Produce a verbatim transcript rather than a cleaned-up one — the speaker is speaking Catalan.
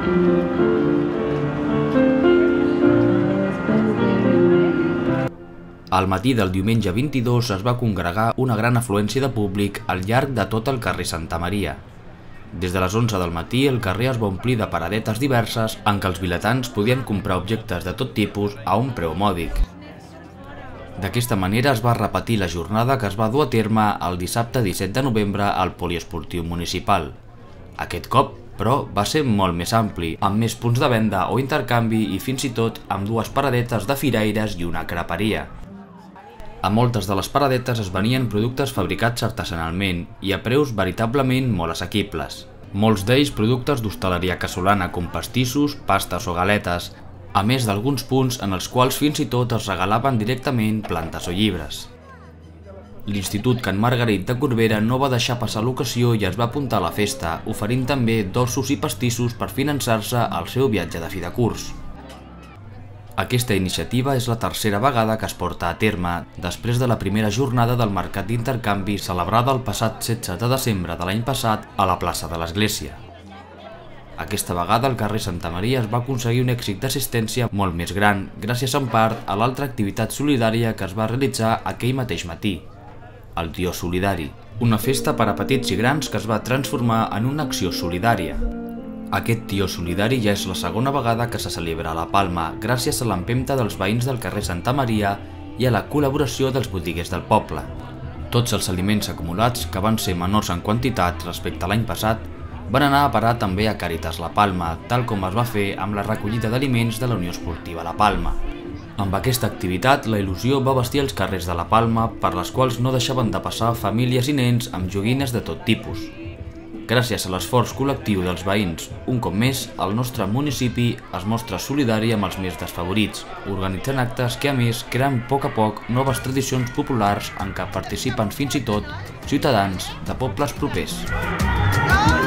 Al matí del diumenge vint-i-dos es va congregar una gran afluència de públic al llarg de tot el carrer Santa Maria. Des de les onze del matí el carrer es va omplir de paradetes diverses en què els vilatans podien comprar objectes de tot tipus a un preu mòdic. D'aquesta manera es va repetir la jornada que es va dur a terme el dissabte disset de novembre al poliesportiu municipal. Aquest cop, però, va ser molt més ampli, amb més punts de venda o intercanvi i fins i tot amb dues paradetes de firaires i una creperia. A moltes de les paradetes es venien productes fabricats artesanalment i a preus veritablement molt assequibles. Molts d'ells productes d'hostaleria casolana com pastissos, pastes o galetes, a més d'alguns punts en els quals fins i tot es regalaven directament plantes o llibres. L'Institut Can Margarit de Corbera no va deixar passar l'ocasió i es va apuntar a la festa, oferint també dolços i pastissos per finançar-se el seu viatge de fi de curs. Aquesta iniciativa és la tercera vegada que es porta a terme, després de la primera jornada del mercat d'intercanvi celebrada el passat setze de desembre de l'any passat a la plaça de l'Església. Aquesta vegada el carrer Santa Maria es va aconseguir un èxit d'assistència molt més gran, gràcies en part a l'altra activitat solidària que es va realitzar aquell mateix matí, el Tió Solidari, una festa per a petits i grans que es va transformar en una acció solidària. Aquest Tió Solidari ja és la segona vegada que se celebra a La Palma gràcies a l'empenta dels veïns del carrer Santa Maria i a la col·laboració dels botiguers del poble. Tots els aliments acumulats, que van ser menors en quantitat respecte a l'any passat, van anar a parar també a Càritas La Palma, tal com es va fer amb la recollida d'aliments de la Unió Esportiva La Palma. Amb aquesta activitat, la il·lusió va vestir els carrers de La Palma, per les quals no deixaven de passar famílies i nens amb joguines de tot tipus. Gràcies a l'esforç col·lectiu dels veïns, un cop més, el nostre municipi es mostra solidari amb els més desfavorits, organitzant actes que, a més, creen a poc a poc noves tradicions populars en què participen fins i tot ciutadans de pobles propers.